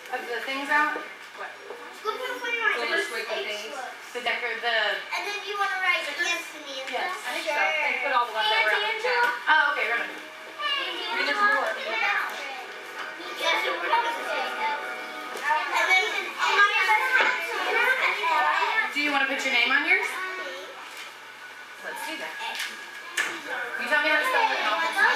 of the things out? What? Look at Little squiggly things. The And then you want to write Anthony and yes, I think so. And put all the ones that were out of town. Oh, okay, remember. I mean, there's more in the house. Yes, we're not going to say that. And then Do you want to put your name on yours? Let's do that. You tell me how to spell it and I'll